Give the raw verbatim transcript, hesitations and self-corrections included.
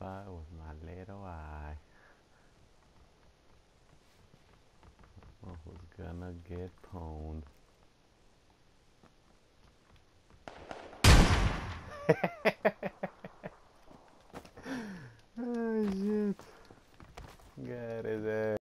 fight with my little eye. Oh, who's gonna get pwned? Oh shit.